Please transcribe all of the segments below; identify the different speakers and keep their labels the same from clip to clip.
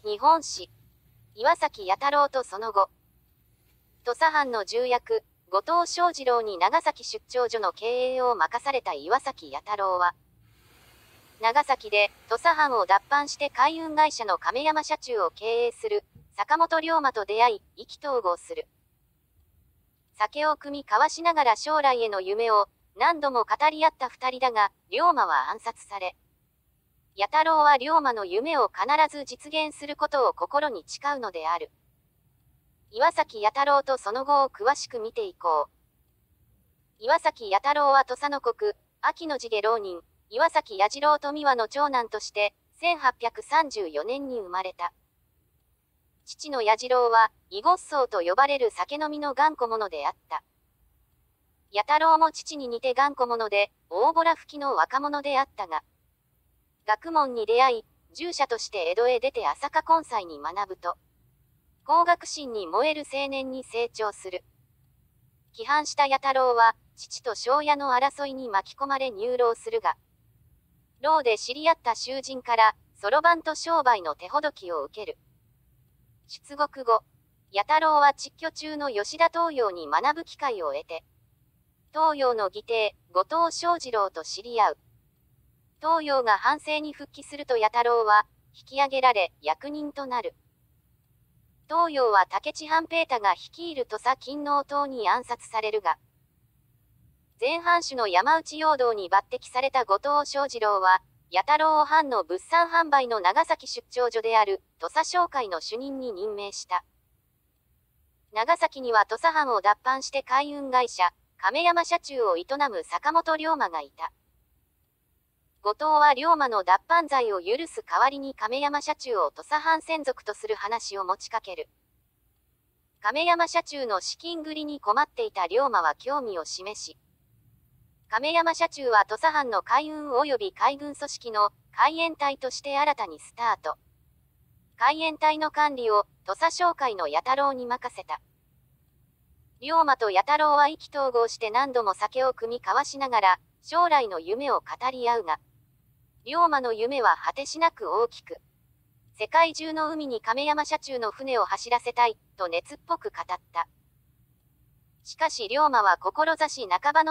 Speaker 1: 日本史。岩崎弥太郎とその後。土佐藩の重役、後藤象二郎に長崎出張所の経営を任された岩崎弥太郎は、長崎で土佐藩を脱藩して海運会社の亀山社中を経営する坂本龍馬と出会い、意気投合する。酒を酌み交わしながら将来への夢を何度も語り合った二人だが、龍馬は暗殺され、弥太郎は龍馬の夢を必ず実現することを心に誓うのである。岩崎弥太郎とその後を詳しく見ていこう。岩崎弥太郎は土佐の国、安芸の地下浪人、岩崎彌次郎富和の長男として、1834年に生まれた。父の彌次郎は、異ごっそうと呼ばれる酒飲みの頑固者であった。弥太郎も父に似て頑固者で、大ぼら吹きの若者であったが、学問に出会い、従者として江戸へ出て朝霞根西に学ぶと、工学心に燃える青年に成長する。帰還した弥太郎は、父と庄屋の争いに巻き込まれ入牢するが、牢で知り合った囚人から、そろばんと商売の手ほどきを受ける。出国後、弥太郎は蟄居中の吉田東洋に学ぶ機会を得て、東洋の義弟、後藤象二郎と知り合う。東洋が藩政に復帰すると弥太郎は、引き上げられ、役人となる。東洋は武市半平太が率いる土佐勤王党に暗殺されるが、前藩主の山内陽道に抜擢された後藤象二郎は、弥太郎を藩の物産販売の長崎出張所である土佐商会の主任に任命した。長崎には土佐藩を脱藩して海運会社、亀山社中を営む坂本龍馬がいた。後藤は龍馬の脱藩罪を許す代わりに亀山社中を土佐藩専属とする話を持ちかける。亀山社中の資金繰りに困っていた龍馬は興味を示し、亀山社中は土佐藩の海運及び海軍組織の海援隊として新たにスタート。海援隊の管理を土佐商会の弥太郎に任せた。龍馬と弥太郎は意気投合して何度も酒を酌み交わしながら将来の夢を語り合うが、龍馬の夢は果てしなく大きく、世界中の海に亀山社中の船を走らせたい、と熱っぽく語った。しかし龍馬は志半ばの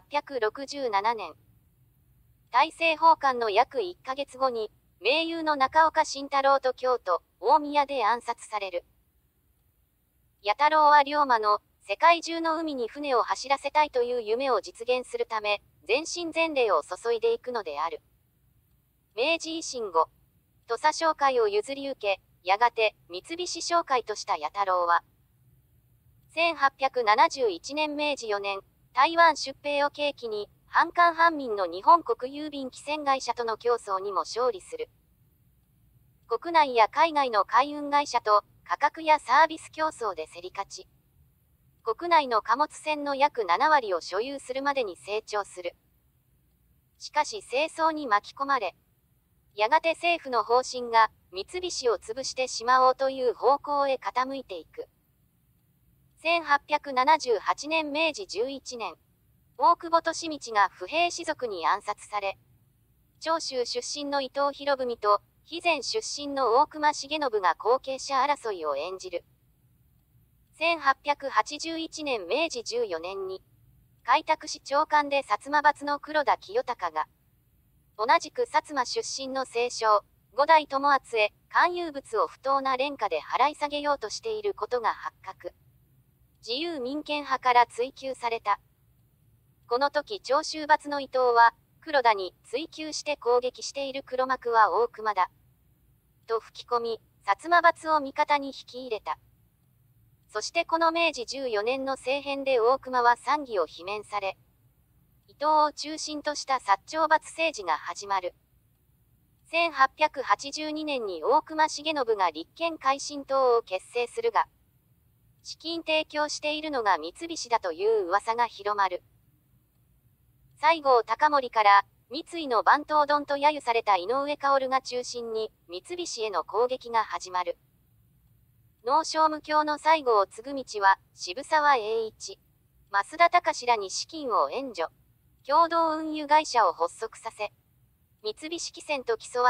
Speaker 1: 1867年。大政奉還の約1ヶ月後に、盟友の中岡慎太郎と京都、大宮で暗殺される。弥太郎は龍馬の世界中の海に船を走らせたいという夢を実現するため、全身全霊を注いでいくのである。明治維新後、土佐商会を譲り受け、やがて三菱商会とした弥太郎は、1871年明治4年、台湾出兵を契機に、藩間藩民の日本国郵便汽船会社との競争にも勝利する。国内や海外の海運会社と価格やサービス競争で競り勝ち、国内の貨物船の約7割を所有するまでに成長する。しかし戦争に巻き込まれ、やがて政府の方針が三菱を潰してしまおうという方向へ傾いていく。1878年明治11年、大久保利通が不平士族に暗殺され、長州出身の伊藤博文と肥前出身の大隈重信が後継者争いを演じる。1881年明治14年に、開拓使長官で薩摩閥の黒田清隆が、同じく薩摩出身の清少、五代友厚へ、官有物を不当な廉価で払い下げようとしていることが発覚。自由民権派から追及された。この時長州閥の伊藤は、黒田に追及して攻撃している黒幕は大隈だ。と吹き込み、薩摩閥を味方に引き入れた。そしてこの明治14年の政変で大隈は賛議を罷免され、伊藤を中心とした薩長閥政治が始まる。1882年に大隈重信が立憲改進党を結成するが、資金提供しているのが三菱だという噂が広まる。西郷隆盛から三井の番頭丼と揶揄された井上馨が中心に三菱への攻撃が始まる。農商務卿の西郷嗣道は渋沢栄一、増田隆らに資金を援助。共同運輸会社を発足させ、三菱汽船と競わせ、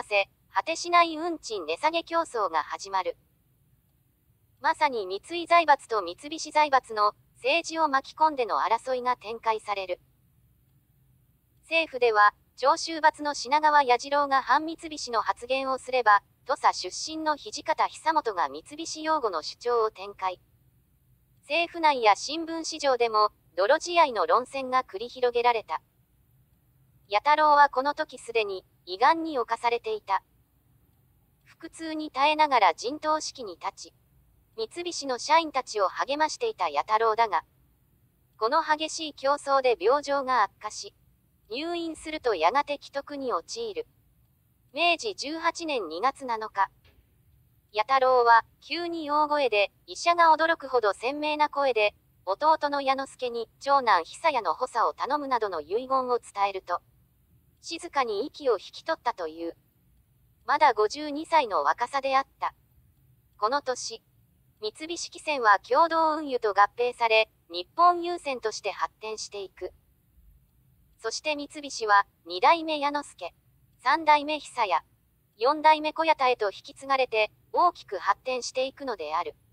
Speaker 1: 果てしない運賃値下げ競争が始まる。まさに三井財閥と三菱財閥の政治を巻き込んでの争いが展開される。政府では、長州閥の品川彌次郎が反三菱の発言をすれば、土佐出身の土方久元が三菱擁護の主張を展開。政府内や新聞市場でも、泥仕合の論戦が繰り広げられた。弥太郎はこの時すでに、胃がんに侵されていた。腹痛に耐えながら陣頭指揮に立ち、三菱の社員たちを励ましていた弥太郎だが、この激しい競争で病状が悪化し、入院するとやがて危篤に陥る。明治18年2月7日。弥太郎は、急に大声で、医者が驚くほど鮮明な声で、弟の弥之助に、長男久彌の補佐を頼むなどの遺言を伝えると、静かに息を引き取ったという。まだ52歳の若さであった。この年、三菱汽船は共同運輸と合併され、日本郵船として発展していく。そして三菱は、2代目弥之助、3代目久彌、4代目小彌太へと引き継がれて、大きく発展していくのである。